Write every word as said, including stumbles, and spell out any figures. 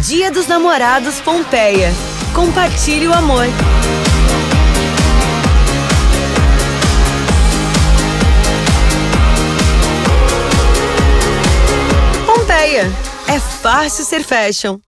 Dia dos Namorados Pompeia. Compartilhe o amor. Pompeia. É fácil ser fashion.